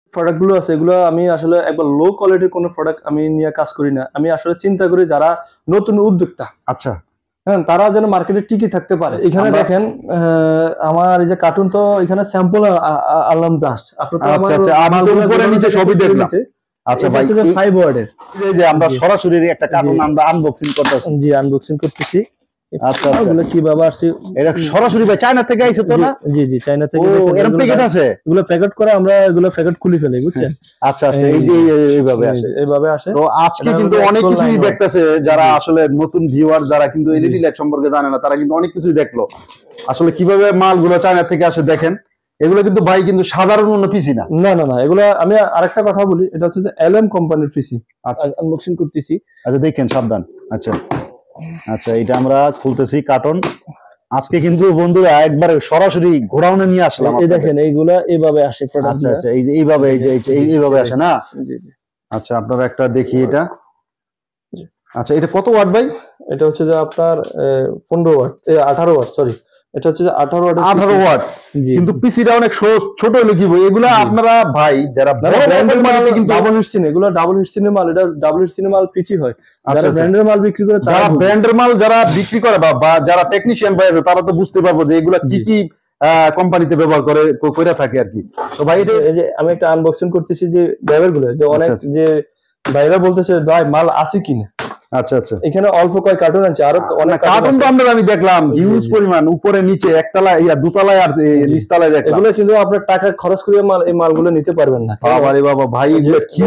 প্রোডাক্টগুলো আছে এগুলো আমি আসলে একবার লো কোয়ালিটির কোনো প্রোডাক্ট আমি নিয়ে কাজ করি না। আমি আসলে চিন্তা করি যারা নতুন উদ্যোক্তা, আচ্ছা হ্যাঁ, তারা যেন মার্কেটে টিকে থাকতে পারে। এখানে দেখেন আমার এই যে কার্টুন তো এখানে স্যাম্পল আনলাম জাস্ট। আপনি তো আচ্ছা আচ্ছা, আমি তো উপরে নিচে সবই দেখলাম। আচ্ছা ভাই, এই 5 ওয়ার্ডের এই যে আমরা সরাসরি একটা কার্টুন আমরা আনবক্সিং করতেছি। জি, আনবক্সিং করতেছি। আচ্ছা এগুলো কিভাবে আসছে এটা সরাসরি ভাই চায়না থেকে আইছে তো না? জি জি, চায়না থেকে। এরকম প্যাকেট আছে? এগুলো প্যাকেট করে আমরা এগুলো প্যাকেট খুলে ফেলি, বুঝছেন? আচ্ছা আচ্ছা, এই যে এইভাবে আসে, এইভাবে আসে। তো আজকে কিন্তু অনেক কিছুই দেখতেছে যারা আসলে নতুন ভিউয়ার, যারা কিন্তু এলইডি লাইট সম্পর্কে জানে না, তারা কিন্তু অনেক কিছুই দেখলো আসলে কিভাবে মালগুলো চায়না থেকে আসে। দেখেন এগুলো কিন্তু ভাই কিন্তু সাধারণ কোনো পিসি না। না না না, এগুলো আমি আরেকটা কথা বলি, এটা হচ্ছে যে এলএম কোম্পানির পিসি। আচ্ছা, আনবক্সিং করতেছি। আচ্ছা দেখেন, সাবধান। আচ্ছা আচ্ছা, এটা আমরা খুলতেছি কার্টন। আজকে কিন্তু বন্ধুরা একবারে সরাসরি গোডাউনে নিয়ে আসলাম। এই দেখেন এইগুলা এইভাবে আসে প্রোডাক্ট। আচ্ছা আচ্ছা, এই যে এইভাবে, এই যে এইভাবে আসে না? জি জি। আচ্ছা, আপনারা একটা দেখি এটা। আচ্ছা, এটা কত ওয়াট ভাই? এটা হচ্ছে যে আপনার 15 ওয়াট, 18 ওয়াট, সরি। এটা হচ্ছে যে 18 ওয়াট। 18 ওয়াট। কিন্তু পিসিটা অনেক ছোট হলে কি ভাই এগুলা আপনারা ভাই যারা ব্র্যান্ডের মাল, কিন্তু ডাবল হিট সিনে, এগুলো ডাবল হিট সিনে মাল, এটা ডাবল হিট সিনে মাল পিসি হয়। যারা ব্র্যান্ডের মাল বিক্রি করে, যারা ব্র্যান্ডের মাল যারা বিক্রি করে বা যারা টেকনিশিয়ান ভাই আছে, তারা তো বুঝতে পারবো যে এগুলা কি কি কোম্পানিতে ব্যবহার করে থাকে আর কি। তো ভাই এটা এই যে আমি একটা আনবক্সিং করতেছি যে ড্রাইভার গুলো, যে অনেক যে ভাইরা বলতেছে ভাই মাল আছে কিনা। আচ্ছা আচ্ছা, এখানে অল্প কয় কার্টুন আছে, আরো অনেক কার্টুন তো আমি দেখলাম হিউজ পরিমাণ, উপরে নিচে, একতলায়, দুতলায় আর নিচতলায় দেখলাম। এগুলো কিন্তু আপনার টাকা খরচ করে মাল, এই মালগুলো নিতে পারবেন না। বাবা রে বাবা ভাই, এগুলো কি?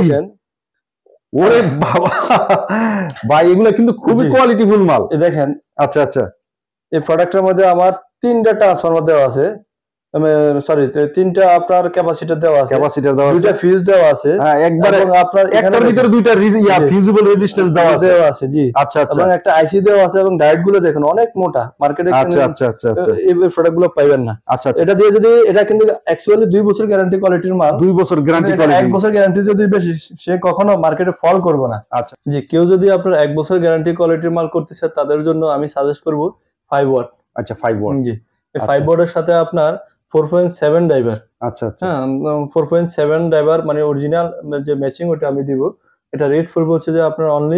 ওরে বাবা ভাই, এগুলো কিন্তু খুবই কোয়ালিটিফুল মাল। দেখেন। আচ্ছা আচ্ছা, এই প্রোডাক্টের মধ্যে আমার 3টা ট্রান্সফরমার দেওয়া আছে, সরি 3টা আপনার ক্যাপাসিটর দেওয়া আছে, 2টা ফিউজ দেওয়া আছে। হ্যাঁ, একবারে আপনার একটার ভিতরে 2টা ফিউজিবল রেজিস্ট্যান্স দেওয়া আছে। জি, আচ্ছা আচ্ছা, এবং একটা আইসি দেওয়া আছে, এবং ডায়োড গুলো দেখুন অনেক মোটা। মার্কেটে আচ্ছা আচ্ছা আচ্ছা, এই প্রোডাক্ট গুলো পাইবেন না। আচ্ছা, এটা দিয়ে যদি, এটা কিন্তু অ্যাকচুয়ালি 2 বছর গ্যারান্টি কোয়ালিটির মাল। 2 বছর গ্যারান্টি কোয়ালিটি, 1 বছর গ্যারান্টি যদি বেশি, সে কখনো মার্কেটে ফল করবে না। আচ্ছা জি, কেউ যদি আপনার 1 বছর গ্যারান্টি কোয়ালিটির মাল করতে চায়, তাদের জন্য আমি সাজেস্ট করব 5 ওয়াট। আচ্ছা, 5 ওয়াট। জি, এই 5 ওয়াটের সাথে আপনার 4.7 ড্রাইভার। আচ্ছা আচ্ছা, হ্যাঁ, 4.7 ড্রাইভার মানে অরিজিনাল যে ম্যাচিং, ওটা আমি দিব। এটা রেট পড়বে হচ্ছে যে আপনার অনলি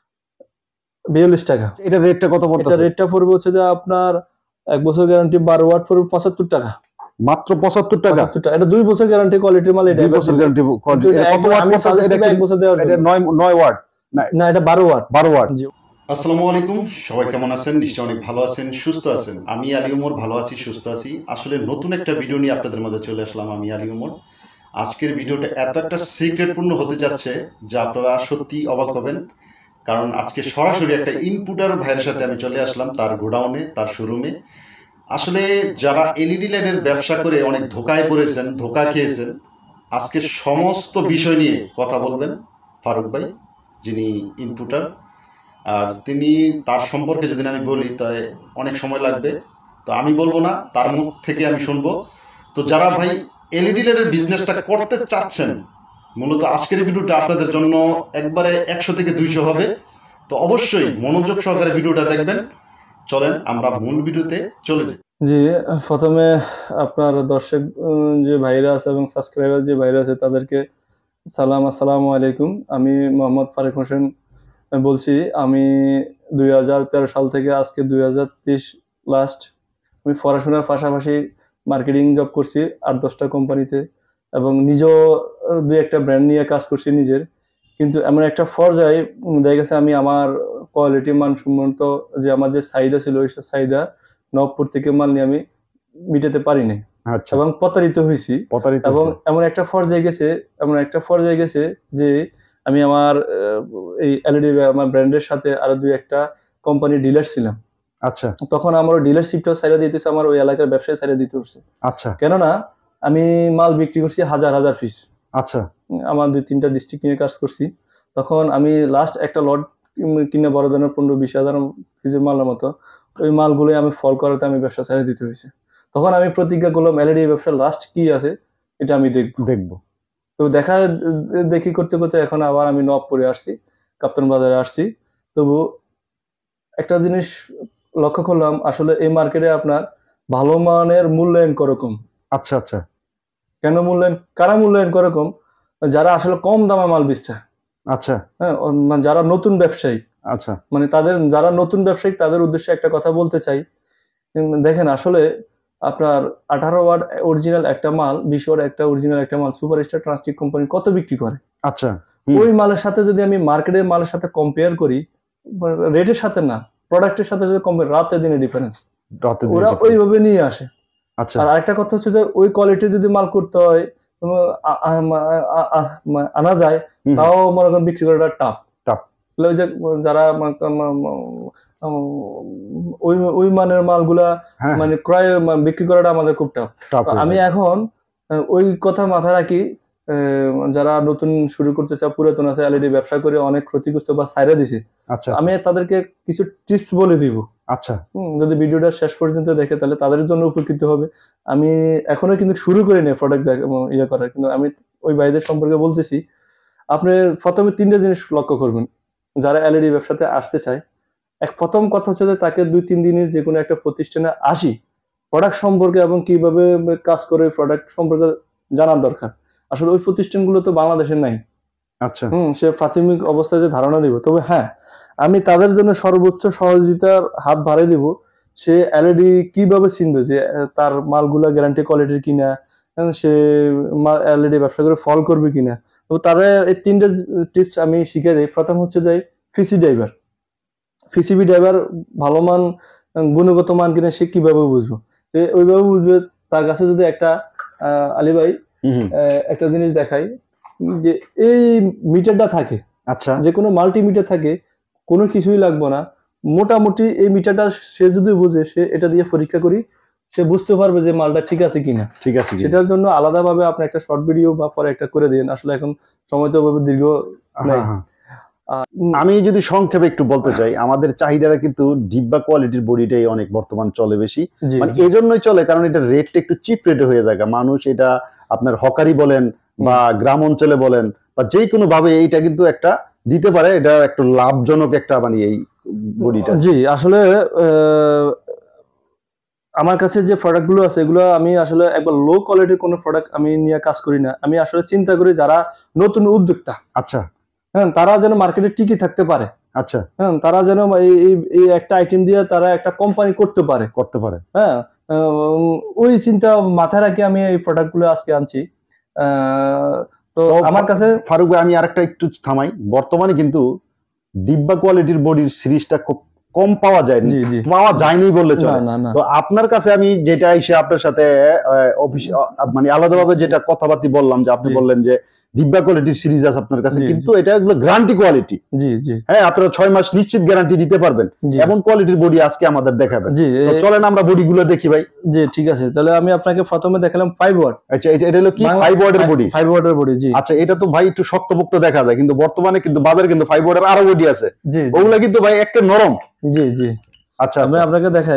42 টাকা। এটা রেটটা কত পড়তেছে? এটা রেটটা পড়বে হচ্ছে যে আপনার 1 বছর গ্যারান্টি 12 ওয়াট পড়বে 75 টাকা। মাত্র 75 টাকা? এটা 2 বছর গ্যারান্টি কোয়ালিটির মাল। এটা 2 বছর গ্যারান্টি কোয়ালিটি। এটা কত ওয়াট পড়ছে? এটা 1 বছর দেওয়ার জন্য। এটা 9 ওয়াট না, এটা 12 ওয়াট। 12 ওয়াট। জি। আসসালামু আলাইকুম, সবাই কেমন আছেন? নিশ্চয়ই অনেক ভালো আছেন, সুস্থ আছেন। আমি আলী ওমর ভালো আছি, সুস্থ আছি। আসলে নতুন একটা ভিডিও নিয়ে আপনাদের মধ্যে চলে আসলাম আমি আলী ওমর। আজকের ভিডিওটা এত একটা সিক্রেটপূর্ণ হতে যাচ্ছে যে আপনারা সত্যি অবাক হবেন। কারণ আজকে সরাসরি একটা ইনপুটার ভাইয়ের সাথে আমি চলে আসলাম তার গোডাউনে, তার শোরুমে। আসলে যারা এলইডি লাইটের ব্যবসা করে অনেক ধোকায় পড়েছেন, ধোকা খেয়েছেন, আজকে সমস্ত বিষয় নিয়ে কথা বলবেন ফারুক ভাই, যিনি ইনপুটার। আর তিনি, তার সম্পর্কে যদি আমি বলি তাই অনেক সময় লাগবে, তো আমি বলবো না, তার মুখ থেকে আমি শুনবো। তো যারা ভাই এলইডি লাইটের বিজনেসটা করতে চাচ্ছেন, মূলত আজকের ভিডিওটা আপনাদের জন্য একবারে 100 থেকে 200 হবে। তো অবশ্যই মনোযোগ সহকারে ভিডিওটা দেখবেন। চলেন আমরা মূল ভিডিওতে চলে যাই। জি, প্রথমে আপনার দর্শক যে ভাইরা আছে এবং সাবস্ক্রাইবার যে ভাইরা আছে, তাদেরকে সালাম, আসসালামু আলাইকুম। আমি মোহাম্মদ ফারুক হোসেন বলছি। আমি 2013 সাল থেকে আজকে 2023 লাস্ট, আমি পড়াশোনার পাশাপাশি মার্কেটিং জব করছি 8-10টা কোম্পানিতে, এবং নিজেও 2-একটা ব্র্যান্ড নিয়ে কাজ করছি নিজের। কিন্তু এমন একটা পর্যায়ে দেখা গেছে আমি আমার কোয়ালিটি মানসম্মত যে আমার যে চাহিদা ছিল, ওই চাহিদা নবপুর থেকে মাল নিয়ে আমি মিটাতে পারিনি, এবং প্রতারিত হয়েছি। এবং এমন একটা পর্যায়ে গেছে যে আমি আমার এই এলইডি আমার ব্র্যান্ডের সাথে আরো 2-একটা কোম্পানি ডিলার ছিলাম। আচ্ছা, তখন আমার ডিলারশিপটাও ছাইড়া দিতেছে, আমার ওই এলাকার ব্যবসায় ছাইড়া দিতে হচ্ছে। আচ্ছা, কেননা আমি মাল বিক্রি করছি হাজার হাজার পিস। আচ্ছা, আমার 2-3টা ডিস্ট্রিক্ট নিয়ে কাজ করছি। তখন আমি লাস্ট একটা লট কিনে বড় ধরনের 15-20 হাজার পিসের মালের মতো, ওই মালগুলো আমি ফল করাতে আমি ব্যবসা ছাইড়া দিতে হয়েছে। তখন আমি প্রতিজ্ঞা করলাম এলইডি ব্যবসার লাস্ট কি আছে এটা আমি দেখবো। তো দেখি করতে করতে এখন আবার আমি নবপুরে আসছি, কাপ্তান বাজারে আসছি। তবু একটা জিনিস লক্ষ্য করলাম, আসলে এই মার্কেটে আপনার ভালো মানের মূল্যায়ন করকম। আচ্ছা আচ্ছা, কারা মূল্যায়ন করকম? যারা আসলে কম দামে মাল বেচছে। আচ্ছা হ্যাঁ, মানে যারা নতুন ব্যবসায়ী, আচ্ছা মানে যারা নতুন ব্যবসায়ী তাদের উদ্দেশ্যে একটা কথা বলতে চাই। দেখেন আসলে আপনার 18 ওয়াট অরিজিনাল একটা মাল, 20 ওয়াট একটা অরিজিনাল একটা মাল সুপারস্টার ট্রান্সটিক কোম্পানি কত বিক্রি করে? আচ্ছা ওই মালের সাথে যদি আমি মার্কেটের মালের সাথে কম্পেয়ার করি, রেটের সাথে না, প্রোডাক্টের সাথে যদি কম্পেয়ার, রাতে দিনে ডিফারেন্স রাতে ওরা দিনে ওইভাবে নিয়ে আসে। আচ্ছা আর আরেকটা কথা হচ্ছে যে ওই কোয়ালিটি যদি মাল করতে হয় আনা যায়, তাও মনে করেন বিক্রি করাটা টাফ। টাফ ওই যে যারা ওই ওই মানের মালগুলা হ্যাঁ মানে ক্রয় বিক্রি করাটা আমাদের খুব টাফ। টাফ আমি এখন ওই কথা মাথায় রাখি, যারা নতুন শুরু করতে চায়, পুরাতন আছে, অলরেডি ব্যবসা করে অনেক ক্ষতিগ্রস্ত বা ছাইরা দিছে, আচ্ছা আমি তাদেরকে কিছু টিপস বলে দিব। আচ্ছা যদি ভিডিওটা শেষ পর্যন্ত দেখে তাহলে তাদের জন্য উপকৃত হবে। আমি এখনো কিন্তু শুরু করিনি প্রোডাক্ট ইয়ে করার, কিন্তু আমি ওই ভাইদের সম্পর্কে বলতেছি। আপনি প্রথমে 3টা জিনিস লক্ষ্য করবেন যারা এলইডি ব্যবসাতে আসতে চায়। প্রথম কথা হচ্ছে যে তাকে 2-3 দিনের যে কোনো একটা প্রতিষ্ঠানে আসি প্রোডাক্ট সম্পর্কে এবং কিভাবে কাজ করে প্রোডাক্ট সম্পর্কে জানার দরকার। আসলে ওই প্রতিষ্ঠানগুলো তো বাংলাদেশে নাই। আচ্ছা সে প্রাথমিক অবস্থায় যে ধারণা দিব, তবে হ্যাঁ, আমি তাদের জন্য সর্বোচ্চ সহযোগিতার হাত বাড়িয়ে দিব। সে এলইডি কিভাবে চিনবে যে তার মালগুলা গ্যারান্টি কোয়ালিটির কিনা, সে এলইডি ব্যবসা করে ফল করবে কিনা। তো তারা এই 3টে টিপস আমি শিখে দিই। প্রথম হচ্ছে যে পিসি ড্রাইভার, পিসিবি ড্রাইভার ভালো মান, গুণগত মান কিনা সে কিভাবে বুঝবো? সে ওইভাবে বুঝবে। তার কাছে যদি একটা আলী ভাই একটা জিনিস দেখাই, যে এই মিটারটা থাকে, আচ্ছা যে কোনো মাল্টিমিটার থাকে, কোনো কিছুই লাগবে না, মোটামুটি এই মিটারটা সে যদি বুঝে, সে এটা দিয়ে পরীক্ষা করি, সে বুঝতে পারবে যে মালটা ঠিক আছে কিনা। ঠিক আছে সেটার জন্য আলাদাভাবে আপনি একটা শর্ট ভিডিও বা পরে একটা করে দিন, আসলে এখন সময় তো ওভাবে দীর্ঘ নাই। আমি যদি সংক্ষেপে একটু বলতে চাই, আমাদের চাহিদাটা কিন্তু ডিব্বা কোয়ালিটির বডিটাই অনেক বর্তমান চলে বেশি। মানে এই জন্যই চলে কারণ এটা রেটটা একটু চিপ রেটে হয়ে যায়। মানুষ এটা আপনার হকারি বলেন বা গ্রাম অঞ্চলে বলেন বা যে কোনো ভাবে এইটা কিন্তু একটা দিতে পারে, এটা একটা লাভজনক একটা মানে এই বডিটা। জি আসলে আমার কাছে যে প্রোডাক্ট গুলো আছে এগুলো আমি আসলে একবার লো কোয়ালিটির কোনো প্রোডাক্ট আমি নিয়ে কাজ করি না। আমি আসলে চিন্তা করি যারা নতুন উদ্যোক্তা, আচ্ছা হ্যাঁ, তারা যেন মার্কেটে টিকে থাকতে পারে। আচ্ছা হ্যাঁ, তারা যেন এই একটা আইটেম দিয়ে তারা একটা কোম্পানি করতে পারে। হ্যাঁ, ওই চিন্তা মাথায় রাখি আমি এই প্রোডাক্ট গুলো আজকে আনছি। তো আমার কাছে ফারুক ভাই, আমি আরেকটা একটু থামাই। বর্তমানে কিন্তু ডিব্বা কোয়ালিটির বডির সিরিজটা খুব কম পাওয়া যায়, পাওয়া যায়নি বললে চলে। তো আপনার কাছে আমি যেটা এসে আপনার সাথে অফিস মানে আলাদাভাবে যেটা কথাবার্তা বললাম, যে আপনি বললেন যে ডিব্বা কোয়ালিটির সিরিজ আছে আপনার কাছে, কিন্তু এটা এগুলো গ্যারান্টি কোয়ালিটি। জি জি হ্যাঁ, আপনারা 6 মাস নিশ্চিত গ্যারান্টি দিতে পারবেন, এমন কোয়ালিটির বডি আজকে আমাদের দেখাবেন। তো চলেন আমরা বডিগুলো দেখি ভাই। জি ঠিক আছে, তাহলে আমি আপনাকে প্রথমে দেখালাম 5 ওয়াট। আচ্ছা, এটা হলো কি 5 ওয়াটের বডি? 5 ওয়াটের বডি, জি। আচ্ছা, এটা তো ভাই একটু শক্তপোক্ত দেখা যায়, কিন্তু বর্তমানে কিন্তু বাজারে কিন্তু 5 ওয়াটের আরো বডি আছে, ওগুলা কিন্তু ভাই একটা নরম। জি জি আচ্ছা, আমি আপনাকে দেখাই।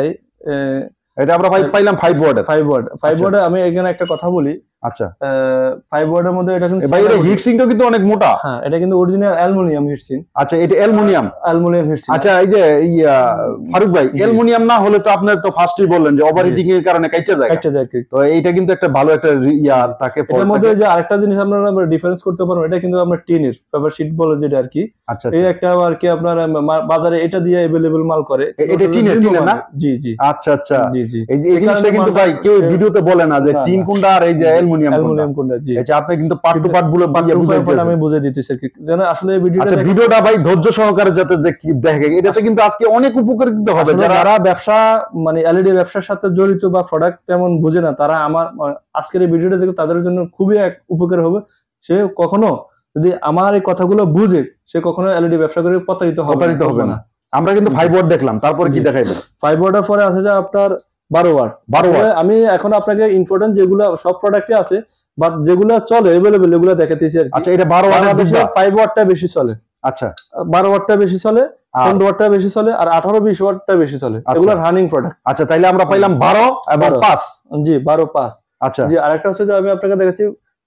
এটা আমরা ভাই পাইলাম 5 ওয়াটের। 5 ওয়াটে আমি এখানে একটা কথা বলি। আচ্ছা, 5 ওয়াটের মধ্যে এটা কিন্তু ভাই, এটা হিট সিঙ্কটা কিন্তু অনেক মোটা। হ্যাঁ, এটা কিন্তু অরিজিনাল অ্যালুমিনিয়াম হিট সিঙ্ক। আচ্ছা, এটা অ্যালুমিনিয়াম হিট সিঙ্ক। আচ্ছা, এই যে ফারুক ভাই, অ্যালুমিনিয়াম না হলে তো আপনি তো ফার্স্টই বললেন যে ওভারহিটিং এর কারণে কাইটা যায়। তো এইটা কিন্তু একটা ভালো একটা থাকে। এর মধ্যে যে আরেকটা জিনিস আপনারা ডিফারেন্স করতে পারবেন, এটা কিন্তু আমরা টিনের পেপার শীট বলে যেটা আর কি। আচ্ছা, এই একটা আর কি আপনার বাজারে এটা দিয়ে अवेलेबल মাল করে, এটা টিনের না? জি জি আচ্ছা আচ্ছা, জি জি এই জিনিসটা কিন্তু ভাই কেউ ভিডিওতে বলে না যে টিন কোনটা আর এই যে অ্যালুমিনিয়াম কোনটা। জি, আচ্ছা, আপনি কিন্তু পার্ট টু পার্ট বুঝাইতেছেন। আমি বুঝিয়ে দিতেছি আর কি, যেন আসলে এই ভিডিওটা, আচ্ছা, ভিডিওটা ভাই ধৈর্য সহকারে যাতে দেখে, এটাতে কিন্তু আজকে অনেক উপকৃত হবে। যারা ব্যবসা মানে এলইডি ব্যবসার সাথে জড়িত বা প্রোডাক্ট তেমন বুঝে না, তারা আমার আজকের এই ভিডিওটা দেখে তাদের জন্য খুবই এক উপকার হবে। সে কখনো যদি আমার এই কথাগুলো বুঝে, সে কখনো এলইডি ব্যবসা করে প্রতারিত হবে না। আমরা কিন্তু 5 ওয়াট দেখলাম, তারপরে কি দেখাইবেন? 5 ওয়াটের পরে আছে যে আপনার 12 ওয়াট। আমি এখন আপনাকে ইম্পর্টেন্ট যেগুলো সব প্রোডাক্টে আছে বা যেগুলো চলে अवेलेबल এগুলো দেখাতেছি আর কি। আচ্ছা, এটা 12 ওয়াটের বেশি, 5 ওয়াটটা বেশি চলে। আচ্ছা, 12 ওয়াটটা বেশি চলে, 15 ওয়াটটা বেশি চলে, আর 18-20 ওয়াটটা বেশি চলে। এগুলো রানিং প্রোডাক্ট। আচ্ছা, তাইলে আমরা পাইলাম 12 এবং 5। জি, 12-5। আচ্ছা জি, আরেকটা হচ্ছে যে আমি আপনাকে দেখাচ্ছি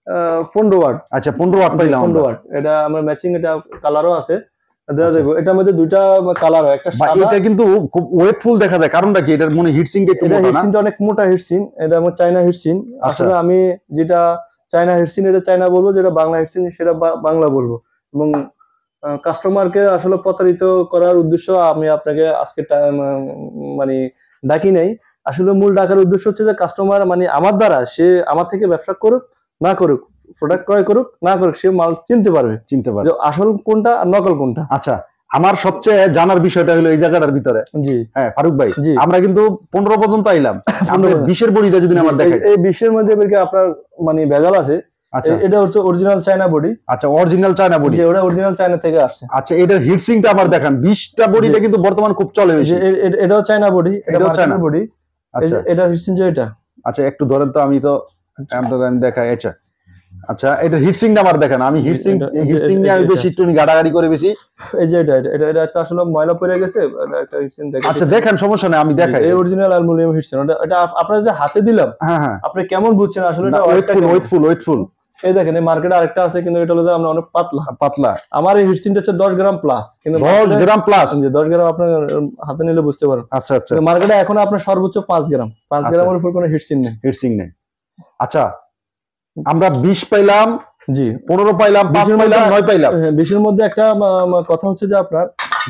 15 ওয়াট। আচ্ছা, 15 ওয়াট পাইলাম। 15 ওয়াট, এটা আমরা ম্যাচিং, এটা কালারও আছে, দেওয়া যাবে। এটার মধ্যে দুইটা কালার হয়, একটা সাদা। এটা কিন্তু খুব ওয়েটফুল দেখা যায়, কারণটা কি? এটার মনে হিট সিঙ্কটা একটু মোটা না? হিট সিঙ্কটা অনেক মোটা হিট সিঙ্ক, এটা আমার চায়না হিট সিঙ্ক। আসলে আমি যেটা চায়না হেডসিন এটা চায়না বলবো, যেটা বাংলা হেডসিন সেটা বাংলা বলবো। এবং কাস্টমারকে আসলে প্রতারিত করার উদ্দেশ্য আমি আপনাকে আজকে মানে ডাকি নাই। আসলে মূল ডাকার উদ্দেশ্য হচ্ছে যে কাস্টমার মানে আমার দ্বারা সে আমার থেকে ব্যবসা করুক না করুক, প্রোডাক্ট ক্রয় করুক না করুক, সে মাল চিনতে পারবে যে আসল কোনটা আর নকল কোনটা। আচ্ছা, আমার সবচেয়ে জানার বিষয়টা হলো এই জায়গাটার ভিতরে, জি হ্যাঁ ফারুক ভাই, জি, আমরা কিন্তু 15 পর্যন্ত আইলাম, আমাদের 20-এর বডিটা যদি আমার দেখাই। এই 20-এর মধ্যে আপনার মানে ভেজাল আছে। আচ্ছা, এটা হচ্ছে অরিজিনাল চায়না বডি। আচ্ছা, অরিজিনাল চায়না বডি, যে ওটা অরিজিনাল চায়না থেকে আসছে। আচ্ছা, এটার হিটসিংটা আমার দেখান। 20টা বডিটা কিন্তু বর্তমান খুব চলে বেশি। এটাও চায়না বডি, এটাও চায়না বডি। আচ্ছা, এটা হিটসিং যে এটা। আচ্ছা, একটু ধরেন তো, আমি তো আমি দেখাই। আচ্ছা আচ্ছা, এটা হিটসিংটা আমার দেখান। আমি হিটসিং নিয়ে আমি বেশি একটু গাড়াগাড়ি করে বেশি। এই যে এটা একটা আসলে ময়লা পড়ে গেছে, এটা একটা হিটসিং দেখেন। আচ্ছা দেখেন, সমস্যা নেই, আমি দেখাই। এই অরিজিনাল অ্যালুমিনিয়াম হিটসিং। এটা আপনারা যে হাতে দিলাম, হ্যাঁ হ্যাঁ, আপনি কেমন বুঝছেন আসলে? এটা ওয়েটফুল। এই দেখেন, এই মার্কেটে আরেকটা আছে, কিন্তু এটা হলো আমরা অনেক পাতলা। আমার এই হিটসিংটা হচ্ছে 10 গ্রাম প্লাস, কিন্তু 10 গ্রাম প্লাস। জি, 10 গ্রাম আপনার হাতে নিলে বুঝতে পারেন। আচ্ছা আচ্ছা, মার্কেটে এখন আপনার সর্বোচ্চ 5 গ্রাম, 5 গ্রামের উপর কোনো হিটসিং নেই। আচ্ছা, আমরা 20 পাইলাম, জি 15 পাইলাম, 5 পাইলাম, 9 পাইলাম। 20-এর মধ্যে একটা কথা হচ্ছে যে আপনার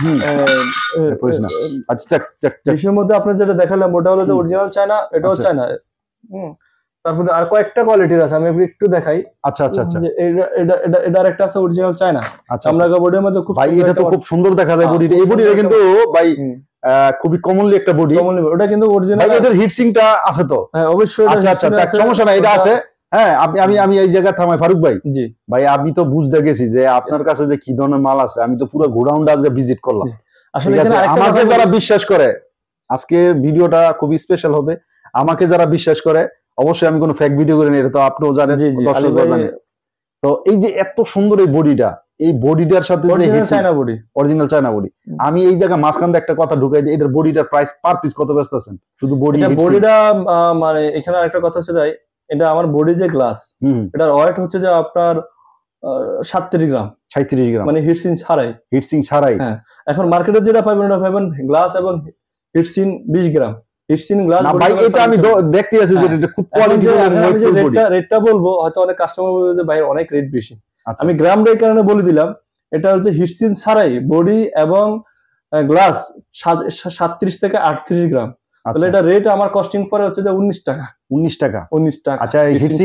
20-এর মধ্যে আপনার যেটা দেখালাম ওটা হলো যে অরিজিনাল চায়না, এটাও চায়না। তারপরে আর কয়েকটা কোয়ালিটির আছে, আমি একটু দেখাই। আচ্ছা আচ্ছা আচ্ছা, এটার একটা আছে অরিজিনাল চায়না। আমরা বডির মধ্যে খুব ভাই, এটা তো খুব সুন্দর দেখা যায় বডিটা। এই বডিটা কিন্তু ভাই খুবই কমনলি একটা বডি। ওটা কিন্তু অরিজিনাল। ভাই, এটার হিটসিংটা আছে তো? হ্যাঁ অবশ্যই। আচ্ছা আচ্ছা, সমস্যা নাই, এটা আছে। হ্যাঁ, আমি এই জায়গায় থামাই ফারুক ভাই। জি ভাই, আমি তো বুঝতে গেছি যে আপনার কাছে যে কি ধরনের মাল আছে। আমি তো পুরো গোডাউনটা আজকে ভিজিট করলাম। আসলে আমাকে যারা বিশ্বাস করে, আজকে ভিডিওটা খুবই স্পেশাল হবে। আমাকে যারা বিশ্বাস করে, অবশ্যই আমি কোনো ফেক ভিডিও করি না, এটা তো আপনিও জানেন, দর্শকরা জানে। তো এই যে এত সুন্দর এই বডিটা, এই বডিটার সাথে অরিজিনাল চায়না বডি, আমি এই জায়গায় মাঝখানে একটা কথা ঢুকাই দিই। এটার বডিটার প্রাইস পার পিস কত ব্যস্ত আছেন? শুধু বডিটা মানে এখানে আরেকটা কথা হচ্ছে যাই, এটা আমার বডি যে গ্লাস, এটার ওয়েট হচ্ছে যে আপনার 37 গ্রাম, মানে হিটসিং ছাড়াই। হ্যাঁ, এখন মার্কেটে যেটা পাবেন ওটা পাবেন গ্লাস এবং হিটসিং 20 গ্রাম। হিটসিং গ্লাস ভাই, এটা আমি দেখতে আছি যে এটা খুব কোয়ালিটি। রেটটা বলবো, হয়তো অনেক কাস্টমার বলবে যে ভাই অনেক রেট বেশি। আমি গ্রাম রেট কারণে বলে দিলাম। এটা হচ্ছে হিটসিং ছাড়াই বডি এবং গ্লাস 37 থেকে 38 গ্রাম। তাহলে এটা রেট আমার কস্টিং পরে হচ্ছে যে 19 টাকা। 19 টাকা। আচ্ছা, হিটসিং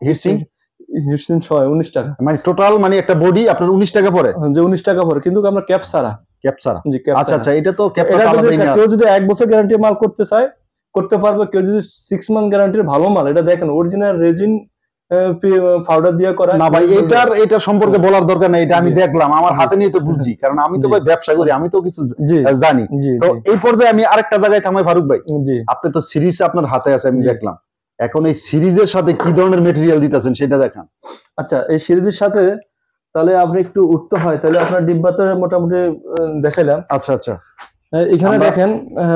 19 টাকা, মানে টোটাল, মানে একটা বডি আপনার 19 টাকা পড়ে। যে 19 টাকা পড়ে, কিন্তু আমরা ক্যাপ ছাড়া। জি, আচ্ছা আচ্ছা, এটা তো কেউ যদি 1 বছর গ্যারান্টি মাল করতে চায় করতে পারবে। কেউ যদি 6 মান্থ গ্যারান্টির ভালো মাল, এটা দেখেন অরিজিনাল রেজিন পাউডার দিয়ে করা। না ভাই, এটা সম্পর্কে বলার দরকার নেই, এটা আমি দেখলাম, আমার হাতে নিয়ে তো বুঝছি, কারণ আমি তো ভাই ব্যবসা করি, আমি তো কিছু জানি। তো এই পর্যায়ে আমি আরেকটা জায়গায় থামাই ফারুক ভাই। আপনি তো সিরিজ আপনার হাতে আছে, আমি দেখলাম। এখন এই সিরিজের সাথে কি ধরনের মেটেরিয়াল দিতেছেন সেটা দেখান। আচ্ছা, এই সিরিজের সাথে তাহলে আপনি একটু উঠতে হয়, তাহলে আপনার ডিব্বাতে মোটামুটি দেখাইলাম। আচ্ছা আচ্ছা, এখানে দেখেন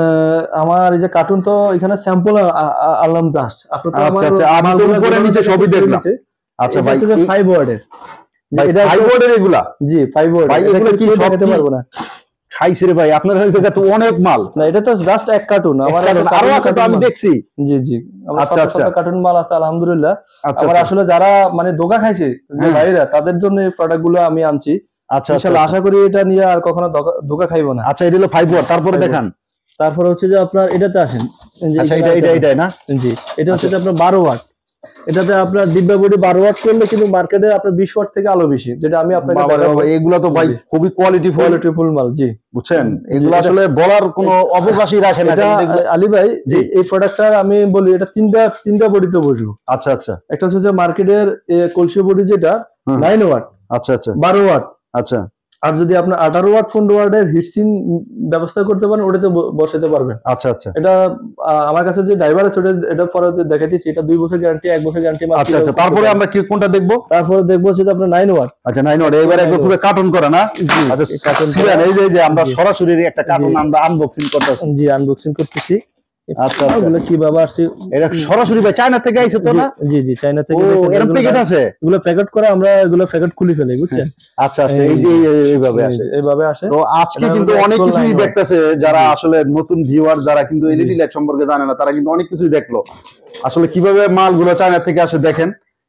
আমার এই যে কার্টুন, তো এখানে স্যাম্পল আনলাম জাস্ট। আপনি তো আচ্ছা আচ্ছা, আমি তো উপরে নিচে সবই দেখলাম। আচ্ছা ভাই, এটা 5 ওয়ার্ডের। এটা 5 ওয়ার্ডের এগুলা? জি, 5 ওয়ার্ড। ভাই, এগুলো কি সব দেখাতে পারবো না? খাইছে রে ভাই, আপনার কাছে তো অনেক মাল। না, এটা তো জাস্ট এক কার্টুন। আমার আরো আছে তো, আমি দেখছি। জি জি, আচ্ছা আচ্ছা, কার্টুন মাল আছে আলহামদুলিল্লাহ। আমার আসলে যারা মানে ধোকা খাইছে যে ভাইরা, তাদের জন্য এই প্রোডাক্ট গুলো আমি আনছি। আচ্ছা, ইনশাআল্লাহ আশা করি এটা নিয়ে আর কখনো ধোকা খাইবো না। আচ্ছা, এটা হলো 5 ওয়াট। তারপরে দেখান। তারপরে হচ্ছে যে আপনার এটাতে আসেন। আচ্ছা, এটা না? জি, এটা হচ্ছে যে আপনার 12 ওয়াট। এটাতে আপনার ডিব্বা বডি 12 ওয়াট করলে কিন্তু মার্কেটে আপনার 20 ওয়াট থেকে আলো বেশি, যেটা আমি আপনাকে দেখাবো। এগুলো তো ভাই খুবই কোয়ালিটিফুল মাল। জি, বুঝছেন, এগুলো আসলে বলার কোনো অবকাশই রাখে না। আলী ভাই, এই প্রোডাক্টটা আমি বলি, এটা তিনটা বডিতে বসবো। আচ্ছা আচ্ছা, একটা হচ্ছে যে মার্কেটের কলসি বডি, যেটা 9 ওয়াট। আচ্ছা আচ্ছা, 12 ওয়াট। আচ্ছা, আর যদি আপনি 18 ওয়াট 15 ওয়াটের হিটসিং ব্যবস্থা করতে পারেন, ওটাতে বসাতে পারবেন। আচ্ছা আচ্ছা, এটা আমার কাছে যে ড্রাইভার আছে ওটা এটা পরে দেখাইতেছি। এটা 2 বছর গ্যারান্টি, 1 বছর গ্যারান্টি। আচ্ছা আচ্ছা, তারপরে আমরা কি কোনটা দেখবো? তারপরে দেখবো যে আপনার 9 ওয়াট। আচ্ছা, 9 ওয়াট। এবারে একটু পুরো কার্টুন করা না? আচ্ছা, কার্টুন এই যে আমরা সরাসরি একটা কার্টুন আমরা আনবক্সিং করতেছি। জি, আনবক্সিং করতেছি। আচ্ছা, এগুলো কিভাবে আসছে? এটা সরাসরি ভাই চায়না থেকে আইছে তো না? জি জি, চায়না থেকে। এরকম প্যাকেট আছে? এগুলো প্যাকেট করে আমরা এগুলো প্যাকেট খুলে ফেলি, বুঝছেন? আচ্ছা আচ্ছা, এই যে এইভাবে আসে। তো আজকে কিন্তু অনেক কিছুই দেখতেছে যারা আসলে নতুন ভিউয়ার, যারা কিন্তু এলইডি লাইট সম্পর্কে জানে না, তারা কিন্তু অনেক কিছুই দেখলো। আসলে কিভাবে মালগুলো চায়না থেকে আসে দেখেন।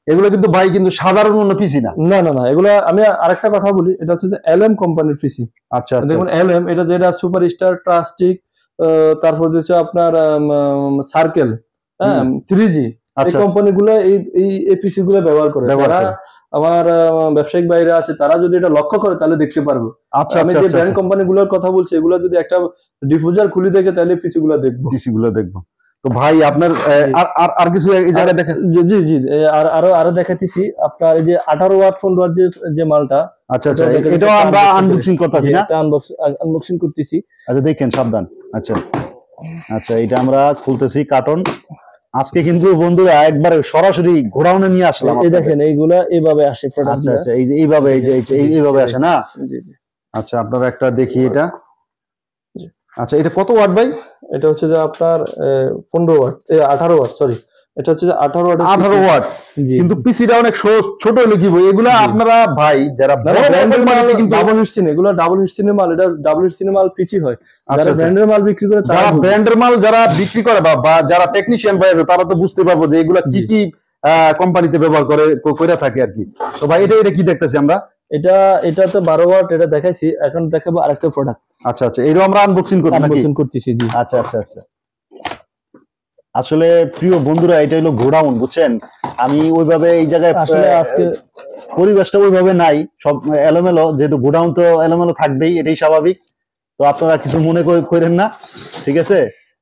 এগুলো কিন্তু ভাই কিন্তু সাধারণ অন্য পিসি না। না না না, এগুলা আমি আরেকটা কথা বলি, এটা হচ্ছে যে এলএম কোম্পানির পিসি। আচ্ছা আচ্ছা দেখুন এলএম, এটা যেটা সুপারস্টার, ট্রাস্টিক, তারপর হচ্ছে আপনার সার্কেল, হ্যাঁ, 3G, এই কোম্পানিগুলো এই পিসি গুলো ব্যবহার করে। যারা আমার ব্যবসায়িক বাইরে আছে তারা যদি এটা লক্ষ্য করে তাহলে দেখতে পারবো। আচ্ছা আমি যে ব্র্যান্ড কোম্পানিগুলোর কথা বলছি এগুলো যদি একটা ডিফিউজার খুলে দেখে তাহলে পিসি গুলো দেখবো। তো ভাই আপনার আর কিছু এই জায়গায় দেখেন? জি জি, আরো দেখাচ্ছি আপনার এই যে 18 ওয়াট 15 ওয়াট যে মালটা। আচ্ছা আচ্ছা, এটাও আমরা আনবক্সিং করতেছি না? আনবক্সিং করতেছি। আচ্ছা দেখেন, সাবধান। আচ্ছা আচ্ছা, এটা আমরা খুলতেছি কার্টন। আজকে কিন্তু বন্ধুরা একবারে সরাসরি গোডাউনে নিয়ে আসলাম। এই দেখেন এইগুলা এইভাবে আসে প্রোডাক্ট। আচ্ছা আচ্ছা, এই যে এইভাবে আসে না? জি জি। আচ্ছা, আপনারা একটা দেখি এটা। আচ্ছা, এটা কত ওয়াট ভাই? এটা হচ্ছে যে আপনার 15 ওয়াট, 18 ওয়াট, সরি, এটা হচ্ছে যে 18 ওয়াট। 18 ওয়াট, কিন্তু পিসিটা অনেক ছোট হলো কি ভাই? এগুলা আপনারা ভাই যারা ব্র্যান্ডের মাল, কিন্তু ডাবল হিট সিনে, এগুলো ডাবল হিট সিনে মাল, এটা ডাবল হিট সিনে মাল পিসি হয়। যারা ব্র্যান্ডের মাল বিক্রি করে, যারা ব্র্যান্ডের মাল যারা বিক্রি করে বা যারা টেকনিশিয়ান ভাই আছে তারা তো বুঝতে পারবো যে এগুলা কি কি কোম্পানিতে ব্যবহার করে থাকে আর কি। তো ভাই এটা কি দেখতেছি আমরা? এটা তো 12 ওয়াট, এটা দেখাইছি, এখন দেখাবো আরেকটা প্রোডাক্ট। আচ্ছা আচ্ছা, এটাও আমরা আনবক্সিং করতেছি। জি আচ্ছা আচ্ছা আচ্ছা। আসলে প্রিয় বন্ধুরা, এটা হলো গোডাউন, বুঝছেন? আমি ওইভাবে এই জায়গায় আসলে আজকে পরিবেশটা ওইভাবে নাই, সব এলোমেলো, যেহেতু গোডাউন তো এলোমেলো থাকবেই, এটাই স্বাভাবিক। তো আপনারা কিছু মনে করেন না, ঠিক আছে?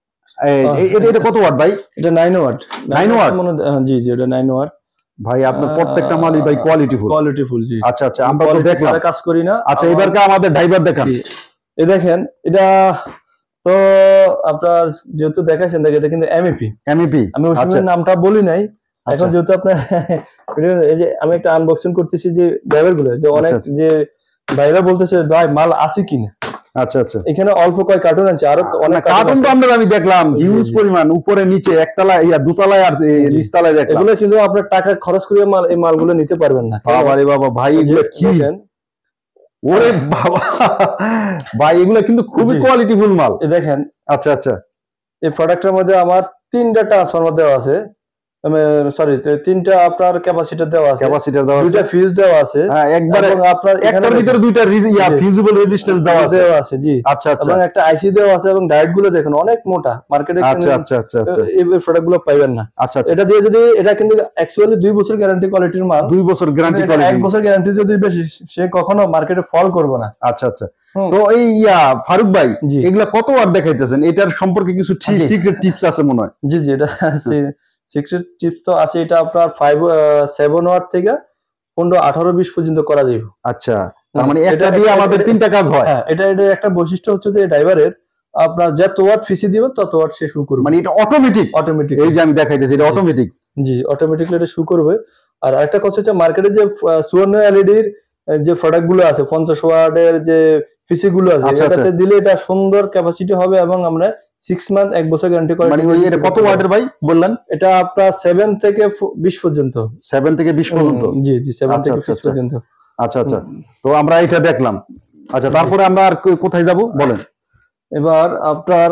এটা কত ওয়াট ভাই? এটা 9 ওয়াট। 9 ওয়াট? জি জি, এটা 9 ওয়াট। ভাই আপনার প্রত্যেকটা মালই ভাই কোয়ালিটিফুল। জি। আচ্ছা আচ্ছা, আমরা তো দেখলাম, কাজ করি না। আচ্ছা, এবারকে আমাদের ড্রাইভার দেখান। এই দেখেন, এটা তো আপনার যেহেতু দেখাচ্ছেন, দেখেন এটা কিন্তু এমইপি। আমি ওই সময় নামটা বলি নাই। এখন যেহেতু আপনার এই যে আমি একটা আনবক্সিং করতেছি যে ড্রাইভার গুলো, যে অনেক যে ভাইরা বলতেছে ভাই মাল আছে কিনা। আচ্ছা আচ্ছা, এখানে অল্প কয় কার্টুন আছে, আরো অনেক কার্টুন তো আমি দেখলাম হিউজ পরিমাণ, উপরে নিচে, একতলায়, দুতলায় আর নিচতলায় দেখলাম। এগুলো কিন্তু আপনার টাকা খরচ করে এই মালগুলো নিতে পারবেন না। বাবারে বাবা ভাই, এগুলো কি? ওরে বাবা ভাই, এগুলো কিন্তু খুবই কোয়ালিটিফুল মাল। দেখেন, আচ্ছা আচ্ছা, এই প্রোডাক্টের মধ্যে আমার 3টা ট্রান্সফরমার দেওয়া আছে, সরি 3টা আপনার ক্যাপাসিটর দেওয়া আছে, 2টা ফিউজ দেওয়া আছে, একবারে আপনার একটার ভিতরে 2টা ফিউজেবল রেজিস্ট্যান্স দেওয়া আছে। জি আচ্ছা আচ্ছা, এবং একটা আইসি দেওয়া আছে, এবং ডায়োড গুলো দেখুন অনেক মোটা, মার্কেটে আচ্ছা আচ্ছা আচ্ছা, এই প্রোডাক্ট গুলো পাইবেন না। আচ্ছা, এটা দিয়ে যদি, এটা কিন্তু অ্যাকচুয়ালি 2 বছর গ্যারান্টি কোয়ালিটির মাল, 2 বছর গ্যারান্টি কোয়ালিটি, 1 বছর গ্যারান্টি যদি বেশি, সে কখনো মার্কেটে ফল করবে না। আচ্ছা আচ্ছা। তো এই ফারুক ভাই, এগুলা কত ওয়াট দেখাইতেছেন? এটার সম্পর্কে কিছু সিক্রেট টিপস আছে মনে হয়? জি জি, এটা সিক্রেট টিপস তো আছে। এটা আপনার 7 ওয়াট থেকে 15, 18, 20 পর্যন্ত করা যাবে। আচ্ছা, তার মানে এটা দিয়ে আমাদের 3টা কাজ হয়। হ্যাঁ, এটা একটা বৈশিষ্ট্য হচ্ছে যে ড্রাইভারের আপনার যত ওয়াট ফিসি দিবেন তত ওয়াট সে শু করবে, মানে এটা অটোমেটিক। এই যে আমি দেখাইতেছি, এটা অটোমেটিক। জি, অটোমেটিকলি এটা শু করবে। আর আরেকটা কথা হচ্ছে, মার্কেটে যে 54 এলইডির যে প্রোডাক্ট গুলো আছে, 50 ওয়াটের যে পিসি গুলো আছে, এটাতে দিলে এটা সুন্দর ক্যাপাসিটি হবে, এবং আমরা 6 মান্থ 1 বছর গ্যারান্টি করে। মানে এটা কত ওয়াটের ভাই বললেন? এটা আপনার 7 থেকে 20 পর্যন্ত। 7 থেকে 20 পর্যন্ত? জি জি, 7 থেকে 20 পর্যন্ত। আচ্ছা আচ্ছা, তো আমরা এটা দেখলাম। আচ্ছা, তারপরে আমরা আর কোথায় যাব বলেন? এবার আপনার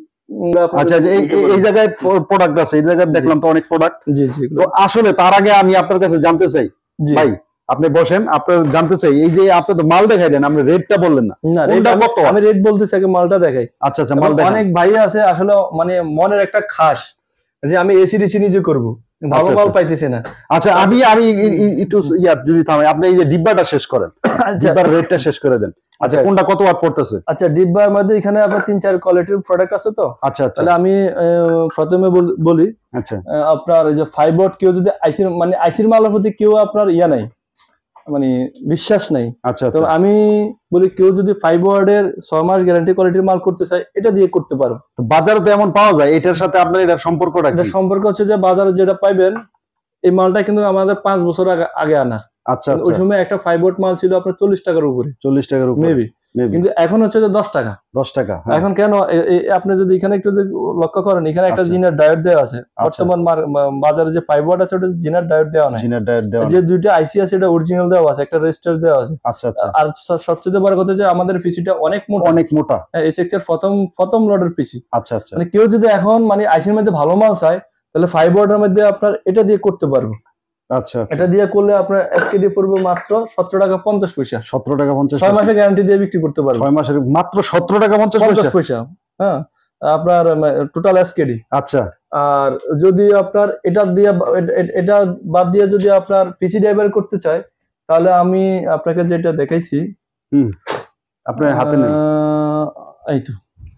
আচ্ছা, এই জায়গায় প্রোডাক্ট আছে, এই জায়গায় দেখলাম তো অনেক প্রোডাক্ট। জি জি, তো আসলে তার আগে আমি আপনার কাছে জানতে চাই ভাই, আপনি বসেন, আপনার জানতে চাই, এই যে আপনি তো মাল দেখাইলেন, আপনি রেটটা বললেন না। আমি রেট বলতেছি, আগে মালটা দেখাই। আচ্ছা আচ্ছা, মাল দেখাই। অনেক ভাই আছে আসলে, মানে মনের একটা খাস যে আমি এসি ডিসি নিজে করব, ভালো মাল পাইতেছি না। আচ্ছা, আমি একটু যদি থামাই, আপনি এই যে ডিব্বাটা শেষ করেন, ডিব্বার রেটটা শেষ করে দেন। আচ্ছা, কোনটা কত ওয়াট পড়তেছে? আচ্ছা, ডিব্বার মধ্যে এখানে আপনার 3-4 কোয়ালিটির প্রোডাক্ট আছে তো। আচ্ছা আচ্ছা, তাহলে আমি প্রথমে বলি। আচ্ছা, আপনার এই যে 5 ওয়াট, কেউ যদি আইসির মালের প্রতি কেউ আপনার নাই, মানে বিশ্বাস নাই। আচ্ছা, তো আমি বলি, কেউ যদি 5 ওয়ার্ডের 6 মাস গ্যারান্টি কোয়ালিটির মাল করতে চায়, এটা দিয়ে করতে পারো। তো বাজারে তো এমন পাওয়া যায়, এটার সাথে আপনার এটার সম্পর্কটা কি? এটা সম্পর্ক হচ্ছে যে বাজারে যেটা পাইবেন, এই মালটা কিন্তু আমাদের 5 বছর আগে আনা। আচ্ছা, ওই সময় একটা 5 ওয়াট মাল ছিল আপনার 40 টাকার উপরে, 40 টাকার উপরে মেবি। কিন্তু এখন হচ্ছে যে 10 টাকা। 10 টাকা এখন কেন? আপনি যদি এখানে একটু লক্ষ্য করেন, এখানে একটা জিনার ডায়োড দেওয়া আছে। বর্তমান বাজারে যে 5 ওয়াট আছে, ওটা জিনার ডায়োড দেওয়া নাই। যে দুইটা আইসি আছে, এটা অরিজিনাল দেওয়া আছে, একটা রেজিস্টার দেওয়া আছে। আচ্ছা আচ্ছা, আর সবচেয়ে বড় কথা যে আমাদের পিসিটা অনেক মোটা। এসএক্স এর প্রথম লটের পিসি। আচ্ছা আচ্ছা, মানে কেউ যদি এখন আইসির মধ্যে ভালো মাল চায়, তাহলে 5 ওয়াটের মধ্যে আপনার এটা দিয়ে করতে পারবে। আচ্ছা এটা দিয়ে করলে আপনার এসকেডি পড়বে মাত্র 17 টাকা 50 পয়সা। 17 টাকা 50 6 মাসের গ্যারান্টি দিয়ে বিক্রি করতে পারবেন। 6 মাসের মাত্র 17 টাকা 50 পয়সা। হ্যাঁ, আপনার টোটাল এসকেডি। আচ্ছা, আর যদি আপনার এটা বাদ দিয়ে যদি আপনার পিসি ড্রাইভার করতে চায়, তাহলে আমি আপনাকে যেটা দেখাইছি, আপনার হাতে নেই, এই তো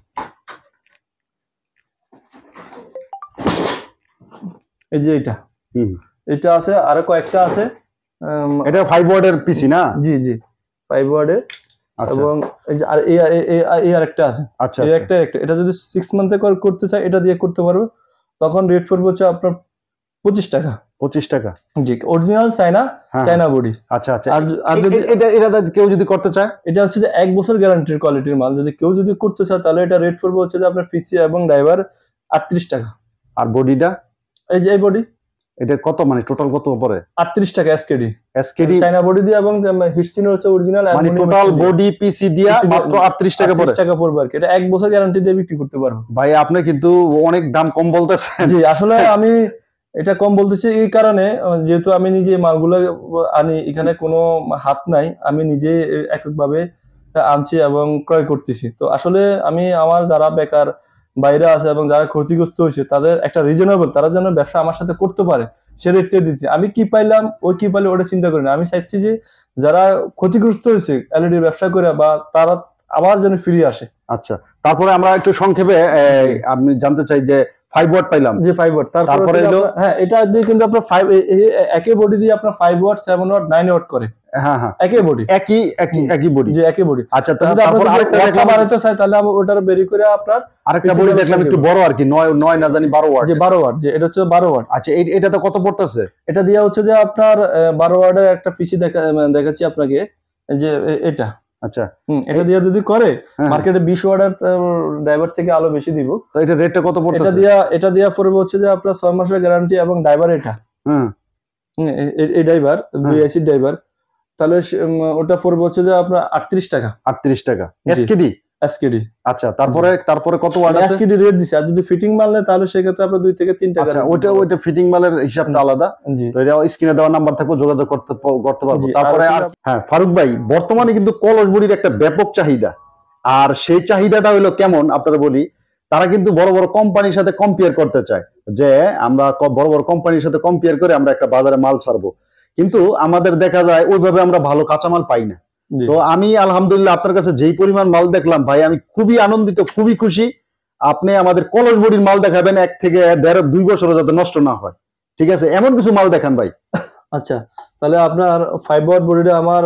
এই যে এটা আছে, আরো কয়েকটা আছে। এটা 5 ওয়াটের পিসি না? জি জি, 5 ওয়াটের। এবং এই যে আর এই আরেকটা আছে। আচ্ছা, এই একটা এটা যদি 6 মান্থে করতে চায়, এটা দিয়ে করতে পারবে। তখন রেট পড়বে হচ্ছে আপনার 25 টাকা। 25 টাকা, জি, অরিজিনাল চায়না বডি। আচ্ছা আচ্ছা। আর যদি এটা কেউ যদি করতে চায়, এটা হচ্ছে যে 1 বছর গ্যারান্টির কোয়ালিটির মাল। যদি কেউ করতে চায়, তাহলে এটা রেট পড়বে হচ্ছে যে আপনার পিসি এবং ড্রাইভার 38 টাকা। আর বডিটা, এই যে এই বডি, এটা কত, মানে টোটাল কত পড়ে? 38 টাকা এসকেডি। এসকেডি চায়না বডি দিয়ে এবং হিটসিন হচ্ছে অরিজিনাল, মানে টোটাল বডি পিসি দিয়া মাত্র 38 টাকা পড়ে। 38 টাকা পড়বে আর কি। এটা 1 বছর গ্যারান্টি দিয়ে বিক্রি করতে পারবো। ভাই আপনি কিন্তু অনেক দাম কম বলতেছেন। জি, আসলে আমি এটা কম বলতেছি এই কারণে, যেহেতু আমি নিজে মালগুলো আনি, এখানে কোনো হাত নাই, আমি নিজে এককভাবে আনছি এবং ক্রয় করতেছি। তো আসলে আমি আমার যারা বেকার বাইরে আছে এবং যারা ক্ষতিগ্রস্ত হয়েছে, তাদের একটা রিজনেবল, তারা যেন ব্যবসা আমার সাথে করতে পারে, সে রেটটা দিচ্ছি। আমি কি পাইলাম, ওই কি পাইলে ওটা চিন্তা করি না। আমি চাইছি যে যারা ক্ষতিগ্রস্ত হয়েছে এলইডি ব্যবসা করে, বা তারা আবার যেন ফিরে আসে। আচ্ছা, তারপরে আমরা একটু সংক্ষেপে আমি জানতে চাই যে 5 ওয়াট পাইলাম, যে 5 ওয়াট, তারপরে হ্যাঁ, এটা দিয়ে কিন্তু আপনার 5 একই বডি দিয়ে আপনার 5 ওয়াট 7 ওয়াট 9 ওয়াট করে। হ্যাঁ হ্যাঁ, একই বডি, একই বডি, জি একই বডি। আচ্ছা, তারপর আরেকটা দেখলাম, বাড়াতে চাই তাহলে আমি ওটার বেরি করে আপনার আরেকটা বডি দেখলাম একটু বড় আর কি, 9 না জানি 12 ওয়াট। যে 12 ওয়াট, যে এটা হচ্ছে 12 ওয়াট। আচ্ছা, এটা তো কত পড়তেছে? এটা দিয়ে হচ্ছে যে আপনার 12 ওয়াটের একটা পিসি দেখাচ্ছি আপনাকে, যে এটা। আচ্ছা, এটা দিয়ে যদি করে, মার্কেটে 20 ওয়াটের ড্রাইভার থেকে আলো বেশি দিব। তো এটা রেটটা কত পড়তেছে? এটা দিয়া পড়বে হচ্ছে যে আপনার 6 মাসের গ্যারান্টি এবং ড্রাইভার এটা। এই ড্রাইভার, বিআইসি ড্রাইভার, তাহলে ওটা পড়বে হচ্ছে যে আপনার 38 টাকা। 38 টাকা এসকেডি। আচ্ছা, তারপরে কত ওয়াট আছে? এসকেডি রেট দিছে। আর যদি ফিটিং মাল নেয়, তাহলে সেক্ষেত্রে আপনার 2 থেকে 3 টাকা। আচ্ছা, ওইটা ফিটিং মালের হিসাবটা আলাদা। তো এটা স্ক্রিনে দেওয়া নাম্বার থাকবে, যোগাযোগ করতে পারবো। তারপরে হ্যাঁ ফারুক ভাই, বর্তমানে কিন্তু কলস বডির একটা ব্যাপক চাহিদা। আর সেই চাহিদাটা হলো কেমন আপনারা বলি, তারা কিন্তু বড় বড় কোম্পানির সাথে কম্পেয়ার করতে চায়, যে আমরা বড় বড় কোম্পানির সাথে কম্পেয়ার করে আমরা একটা বাজারে মাল ছাড়বো, কিন্তু আমাদের দেখা যায় ওইভাবে আমরা ভালো কাঁচামাল পাই না। তো আমি আলহামদুলিল্লাহ আপনার কাছে যেই পরিমাণ মাল দেখলাম ভাই, আমি খুবই আনন্দিত, খুবই খুশি। আপনি আমাদের কলস বডির মাল দেখাবেন 1 থেকে 1.5-2 বছর যাতে নষ্ট না হয়, ঠিক আছে? এমন কিছু মাল দেখান ভাই। আচ্ছা, তাহলে আপনার 5 ওয়াট বডিটা আমার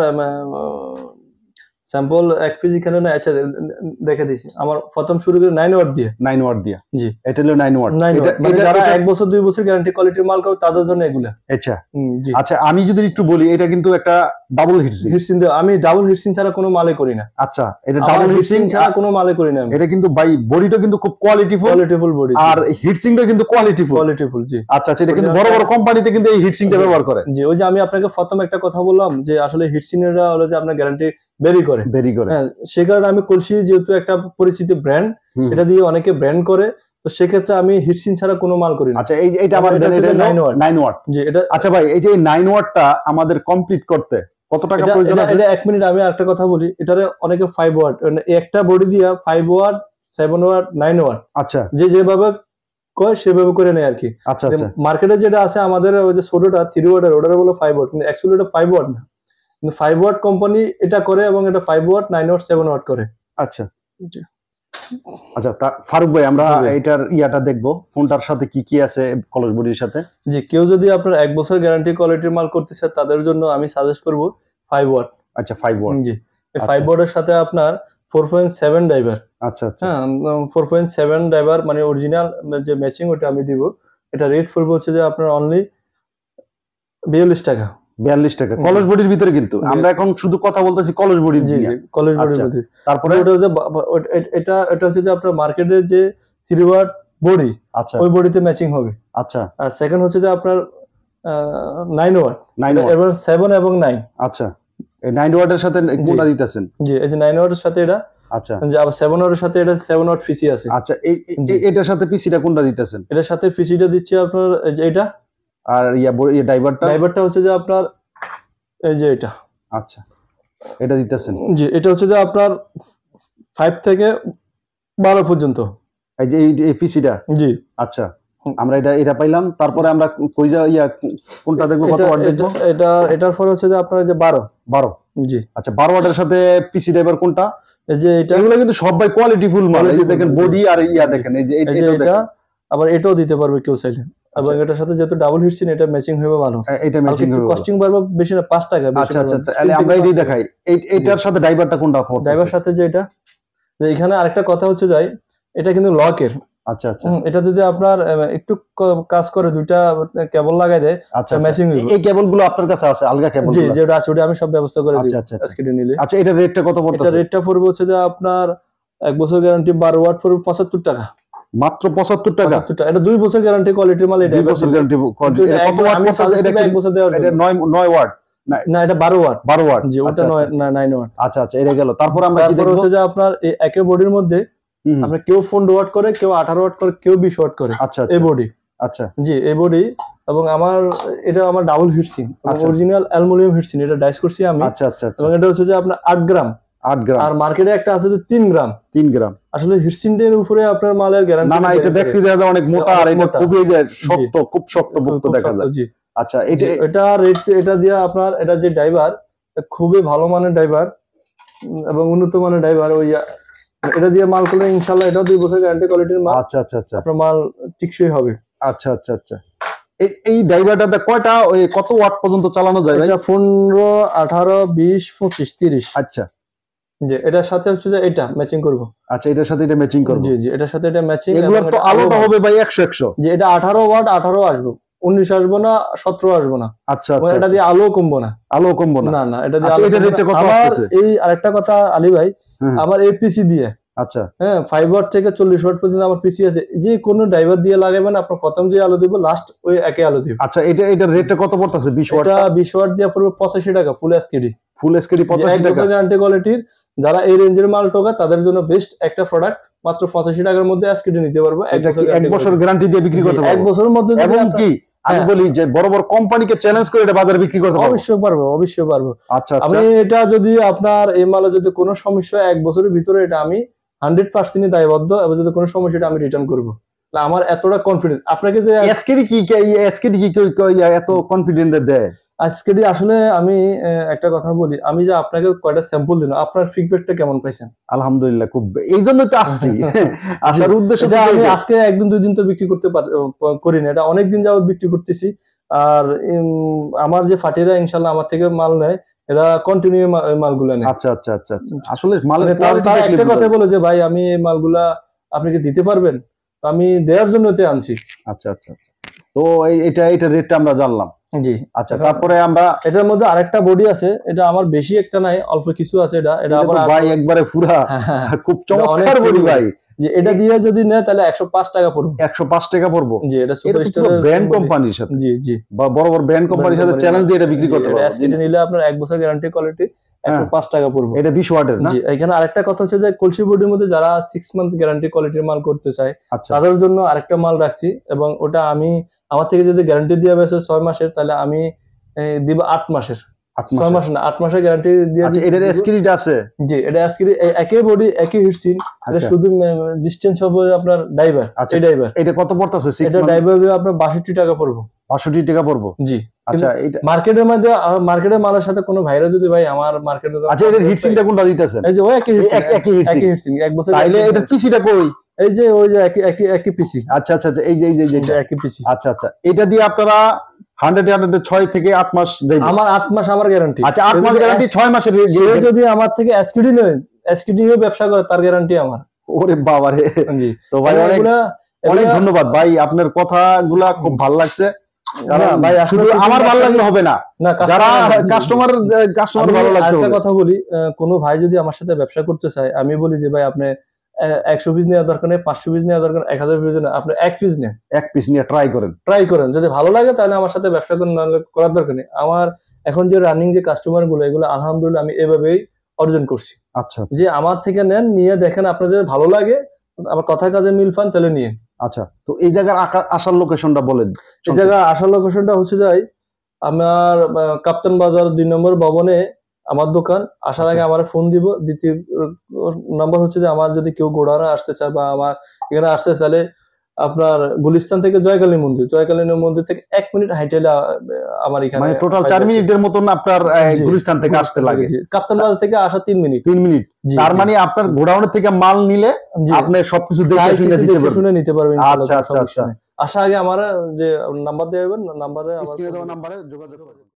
স্যাম্পল এক পিস এখানে না, আচ্ছা দেখে দিছি। আমার প্রথম শুরু করে 9 ওয়াট দিয়ে। 9 ওয়াট দিয়া, জি এটা হলো 9 ওয়াট। মানে যারা 1 বছর 2 বছর গ্যারান্টি কোয়ালিটির মাল খাবে, তাদের জন্য এগুলা। আচ্ছা জি। আচ্ছা, আমি যদি একটু বলি, এটা কিন্তু একটা ডাবল হিটসিং। আমি ডাবল হিটসিং ছাড়া কোনো মালে করি না। আচ্ছা, এটা ডাবল হিটসিং ছাড়া কোনো মালে করি না। এটা কিন্তু ভাই বডিটা কিন্তু খুব কোয়ালিটিফুল বডি, আর হিটসিংটা কিন্তু কোয়ালিটিফুল। জি আচ্ছা, এটা কিন্তু বড় বড় কোম্পানিতে কিন্তু এই হিটসিংটা ব্যবহার করে। জি, ওই যে আমি আপনাকে প্রথম একটা কথা বললাম, যে আসলে হিটসিং এরা হলো যে আপনার গ্যারান্টি বেরি করে। হ্যাঁ, সে কারণে আমি কলসি যেহেতু একটা পরিচিত ব্র্যান্ড, এটা দিয়ে অনেকে ব্র্যান্ড করে, তো সেক্ষেত্রে আমি হিটসিং ছাড়া কোনো মাল করি না। আচ্ছা, এইটা আমার 9 ওয়াট। জি, এটা আচ্ছা ভাই, এই যে 9 ওয়াটটা আমাদের কমপ্লিট করতে কত টাকা প্রয়োজন আছে? এটা 1 মিনিট, আমি একটা কথা বলি। এটারে অনেকে 5 ওয়াট, মানে একটা বডি দিয়া 5 ওয়াট 7 ওয়াট 9 ওয়াট, আচ্ছা, যেভাবে কয় সেভাবে করে নেয় আর কি। আচ্ছা, মার্কেটে যেটা আছে আমাদের ওই যে ছোটটা 3 ওয়াটের, ওটারে বলে 5 ওয়াট, কিন্তু অ্যাকচুয়ালি এটা 5 ওয়াট না। কিন্তু 5 ওয়াট কোম্পানি এটা করে, এবং এটা 5 ওয়াট 9 ওয়াট 7 ওয়াট করে। আচ্ছা আচ্ছা, ফারুক ভাই, আমরা এটার ইয়াটা দেখবো, ফোনটার সাথে কি কি আছে কলস বডির সাথে। জি, কেউ যদি আপনার 1 বছর গ্যারান্টি কোয়ালিটির মাল করতে চায়, তাদের জন্য আমি সাজেস্ট করব 5 ওয়াট। আচ্ছা, 5 ওয়াট। জি, এই 5 ওয়াটের সাথে আপনার 4.7 ড্রাইভার। আচ্ছা আচ্ছা, হ্যাঁ, 4.7 ড্রাইভার মানে অরিজিনাল যে ম্যাচিং, ওটা আমি দিব। এটা রেট পড়বে হচ্ছে যে আপনার অনলি 42 টাকা। 42 টাকা কলস বডির ভিতরে, কিন্তু আমরা এখন শুধু কথা বলতেছি কলস বডির। জি জি, কলস বডির ভিতরে। তারপরে এটা হচ্ছে যে আপনার মার্কেটের যে 3 ওয়াট বডি, আচ্ছা, ওই বডিতে ম্যাচিং হবে। আচ্ছা, আর সেকেন্ড হচ্ছে যে আপনার 9 ওয়াট, এবার 7 এবং 9। আচ্ছা, এই 9 ওয়াটের সাথে কোনটা দিতেছেন? জি, এই যে 9 ওয়াটের সাথে এটা। আচ্ছা, যে আবার 7 ওয়াটের সাথে এটা 7 ওয়াট পিসি আছে। আচ্ছা, এটার সাথে পিসিটা কোনটা দিতেছেন? এটার সাথে পিসিটা দিচ্ছি আপনার এই যে এটা। আর ড্রাইভারটা হচ্ছে যে আপনার এই যে এটা। আচ্ছা, এটা দিতেছেন। জি, এটা হচ্ছে যে আপনার 5 থেকে 12 পর্যন্ত। এই যে এই পিসিটা। জি। আচ্ছা, আমরা এটা পাইলাম। তারপরে আমরা কই যা কোনটা দেখবো, কত ওয়াট দেখবো? এটার পরে হচ্ছে যে আপনার যে 12। জি। আচ্ছা, 12 ওয়াটের সাথে পিসি ড্রাইভার কোনটা? এই যে এটা। এগুলো কিন্তু সবাই কোয়ালিটি ফুল মাল। এই যে দেখেন বডি আর দেখেন, এই যে এটাও দেখেন। আবার এটাও দিতে পারবে কেউ চাইলে। এবং এটার সাথে যেহেতু ডাবল হিটসিন, এটা ম্যাচিং হবে ভালো। এটা ম্যাচিং হবে। কস্টিং বাড়বে বেশি না, 5 টাকা বেশি। আচ্ছা, তাহলে আমরা এটাই দেখাই। এটার সাথে ড্রাইভারটা কোনটা পড়ছে? ড্রাইভার সাথে যে এটা, যে এখানে আরেকটা কথা হচ্ছে যাই, এটা কিন্তু লকের। আচ্ছা, এটা যদি আপনার একটু কাজ করে, দুইটা কেবল লাগাই দেয়, আচ্ছা, ম্যাচিং হবে। এই কেবলগুলো আপনার কাছে আছে, আলগা কেবল? জি, যেটা আছে ওটা আমি সব ব্যবস্থা করে দিই আজকে নিলে। আচ্ছা, এটার রেটটা কত পড়তেছে? এটা রেটটা পড়বে হচ্ছে যে আপনার 1 বছর গ্যারান্টি 12 ওয়াট পড়বে 75 টাকা। মাত্র 75 টাকা? এটা 2 বছর গ্যারান্টি কোয়ালিটির মাল। এটা 2 বছর গ্যারান্টি কোয়ালিটি। এটা কত ওয়াট পড়ছে? এটা 1 বছর দেওয়ার জন্য। এটা 9 ওয়াট না, এটা 12 ওয়াট। 12 ওয়াট। জি, ওটা 9 ওয়াট। আচ্ছা, এটা গেল। তারপর আমরা কি দেখব? হচ্ছে যে আপনার এই একই বডির মধ্যে আপনি কেউ 15 ওয়াট করে, কেউ 18 ওয়াট করে, কেউ 20 ওয়াট করে। আচ্ছা, এই বডি। আচ্ছা, জি, এই বডি। এবং এটা আমার double heatsink, original aluminium heatsink. এটা ডাইস করছি আমি। আচ্ছা, এবং এটা হচ্ছে যে আপনার 8 গ্রাম। আর মার্কেটে একটা আছে যে 3 গ্রাম। 3 গ্রাম। আসলে হিটসিংটের উপরে আপনার মালের গ্যারান্টি। না, এটা দেখতে দেখা যায় অনেক মোটা, আর এটা খুবই শক্ত, খুব শক্ত পোক্ত দেখা যায়। জি। আচ্ছা, এটা রেট, এটা দিয়ে আপনার, এটা যে ড্রাইভার খুবই ভালো মানের ড্রাইভার এবং উন্নত মানের ড্রাইভার। এটা দিয়ে মাল করলে ইনশাআল্লাহ এটাও 2 বছর গ্যারান্টি কোয়ালিটির মাল। আচ্ছা, আপনার মাল টিকসই হবে। আচ্ছা, এই ড্রাইভারটাতে কয়টা, কত ওয়াট পর্যন্ত চালানো যায় ভাই? এটা 15, 18, 20, 25, 30। আচ্ছা, জি, এটার সাথে হচ্ছে যে এটা ম্যাচিং করব। আচ্ছা, এটার সাথে এটা ম্যাচিং করব। জি, এটার সাথে এটা ম্যাচিং। এগুলোর তো আলোটা হবে ভাই 100। জি, এটা 18 ওয়াট, 18 আসবে, 19 আসবে না, 17 আসবে না। আচ্ছা, এটা দিয়ে আলো কমবো না। না, এটা দিয়ে আলো। এটা রেটটা কত আসছে? এই আরেকটা কথা আলী ভাই, আমার এপিসি দিয়ে, আচ্ছা, 5 ওয়াট থেকে 40 ওয়াট পর্যন্ত আমার পিসি আছে। যে কোনো ড্রাইভার দিয়ে লাগাবেন, আপনার প্রথম যে আলো দিব, লাস্ট ওই একই আলো দিব। আচ্ছা, এটার রেটটা কত পড়তেছে? 20 ওয়াট? এটা 20 ওয়াট দিয়ে পড়বে 85 টাকা ফুল এসকেডি। 85 টাকা। গ্যারান্টি কোয়ালিটির। যারা এই রেঞ্জের মাল টোকা, তাদের জন্য বেস্ট একটা প্রোডাক্ট। মাত্র 85 টাকার মধ্যে এসকেডি নিতে পারবো। 1 বছর গ্যারান্টি দিয়ে বিক্রি করতে পারবো? 1 বছরের মধ্যে। এবং কি আমি বলি যে বড় বড় কোম্পানিকে চ্যালেঞ্জ করে এটা বাজারে বিক্রি করতে পারবো? অবশ্যই পারবো। আচ্ছা, আমি এটা যদি আপনার এই মালে যদি কোনো সমস্যা 1 বছরের ভিতরে, এটা আমি 100% দায়বদ্ধ। এবং যদি কোনো সমস্যা, এটা আমি রিটার্ন করবো। আমার এতটা কনফিডেন্স। আপনাকে যে এসকেডি কি এত কনফিডেন্ট দেয়? আজকেরই আসলে আমি একটা কথা বলি, আমি যে আপনাকে কয়টা স্যাম্পল দিলাম, আপনার ফিডব্যাকটা কেমন পাইছেন? আলহামদুলিল্লাহ, খুব। এই জন্যই তো আসছি। আসার উদ্দেশ্য আমি আজকে 1 দিন 2 দিন তো বিক্রি করতে করি না, এটা অনেক দিন যাবত বিক্রি করতেছি। আর আমার যে ফাটিরা ইনশাআল্লাহ আমার থেকে মাল নেয়, এরা কন্টিনিউ মালগুলা নেয়। আচ্ছা, আসলে মালের কোয়ালিটি একটা কথা বলে যে ভাই, আমি এই মালগুলা আপনি কি দিতে পারবেন? আমি দেওয়ার জন্য আনছি। আচ্ছা, তো এটা রেটটা আমরা জানলাম। জি। আচ্ছা, তারপরে আমরা এটার মধ্যে আরেকটা বডি আছে। এটা আমার বেশি একটা নাই, অল্প কিছু আছে। এটা আবার ভাই একবারে পুরা খুব চমৎকার বডি ভাই। যে এটা দিয়ে যদি নেয় তাহলে 105 টাকা পড়বে। 105 টাকা পড়বে? জি, এটা সুপারস্টার ব্র্যান্ড কোম্পানির সাথে। জি, বা বড় বড় ব্র্যান্ড কোম্পানির সাথে চ্যালেঞ্জ দিয়ে এটা বিক্রি করতে পারবো। এটা নিলে আপনার 1 বছর গ্যারান্টি কোয়ালিটি 105 টাকা পড়বে। এটা 20 ওয়াটের না? জি। এখানে আরেকটা কথা হচ্ছে যে কলসি বডির মধ্যে যারা 6 মান্থ গ্যারান্টি কোয়ালিটির মাল করতে চায়, তাদের জন্য আরেকটা মাল রাখছি। এবং ওটা আমি, আমার থেকে যদি গ্যারান্টি দিয়ে বেছে 6 মাসের, তাহলে আমি দিব 8 মাসের। 6 মাস না, 8 মাসের গ্যারান্টি দিয়ে। আচ্ছা, এটার এসকিরিটা আছে? জি, এটা এসকিরি, একই বডি, একই হিটসিন। এটা শুধু ডিসটেন্স হবে আপনার ড্রাইভার। এই ড্রাইভার এটা কত পড়তেছে? এটা ড্রাইভার দিয়ে আপনার 62 টাকা পড়বে। 62 টাকা পড়বে? জি। আচ্ছা, এটা মার্কেটের মধ্যে, মার্কেটের মালের সাথে কোনো ভাইরা যদি ভাই আমার মার্কেটে। আচ্ছা, এটার হিটসিংটা কোনটা দিতেছেন? এই যে ওই একই হিটসিং 1 বছর। তাইলে এটা পিসিটা কই? এই যে ওই যে একই পিসি। আচ্ছা, এই যে একই পিসি। আচ্ছা, এটা দিয়ে আপনারা 6 থেকে 8 মাস দেবেন? আমার 8 মাস আমার গ্যারান্টি। আচ্ছা, 8 মাস গ্যারান্টি, 6 মাসের। যদি আমার থেকে এসকিডি নেয়, এসকিডি নিয়ে ব্যবসা করে, তার গ্যারান্টি আমার। ওরে বাবা রে। তো ভাই অনেক ধন্যবাদ ভাই, আপনার কথাগুলা খুব ভালো লাগছে। কারণ ভাই শুধু আমার ভালো লাগলে হবে না, যারা কাস্টমার ভালো লাগতে হবে। একটা কথা বলি, কোনো ভাই যদি আমার সাথে ব্যবসা করতে চায়, আমি বলি যে ভাই আপনি 100 পিস নেওয়ার দরকার নেই, 500 পিস নেওয়ার দরকার, 1000 পিস না, আপনি 1 পিস নেন। 1 পিস নিয়ে ট্রাই করেন। যদি ভালো লাগে তাহলে আমার সাথে ব্যবসা করেন, নাহলে করার দরকার নেই। আমার এখন যে রানিং যে কাস্টমার গুলো, এগুলো আলহামদুলিল্লাহ আমি এভাবেই অর্জন করছি। আচ্ছা, যে আমার থেকে নেন, নিয়ে দেখেন, আপনার যদি ভালো লাগে, আমার কথা কাজে মিল পান, তাহলে নিয়ে আচ্ছা, তো এই জায়গার আসার লোকেশনটা বলেন। এই জায়গা আসার লোকেশনটা হচ্ছে যাই আমার কাপ্তান বাজার 2 নম্বর ভবনে আমার দোকান। আসার আগে আমার ফোন দিব। দ্বিতীয় নাম্বার হচ্ছে যে আমার যদি কেউ গোডাউনে আসতে চায় বা আমার এখানে আসতে চাইলে আপনার গুলিস্তান থেকে জয়কালী মন্দির থেকে 1 মিনিট হাইটে আমার এখানে মানে টোটাল 4 মিনিটের মতন আপনার গুলিস্তান থেকে আসতে লাগে। কাপ্তান বাজার থেকে আসা 3 মিনিট। 3 মিনিট। তার মানে আপনার গোডাউনের থেকে মাল নিলে আপনি সবকিছু দেখে শুনে নিতে পারবেন। আচ্ছা আচ্ছা আচ্ছা। আসার আগে আমার যে নাম্বার দেওয়া হবে নাম্বারে স্ক্রিনে দেওয়া নাম্বারে যোগাযোগ করুন।